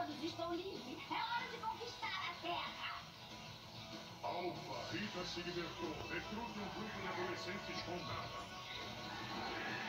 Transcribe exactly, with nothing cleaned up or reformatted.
Todos estão livres. É hora de conquistar a Terra. Alpha, Rita se libertou. Recrute um grupo de adolescentes com nada.